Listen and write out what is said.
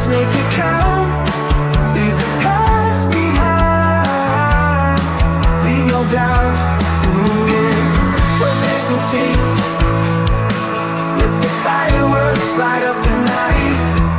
make it count. Leave the past behind. Leave no doubt. Ooh, yeah. When there's no sea, let the fireworks light up the night.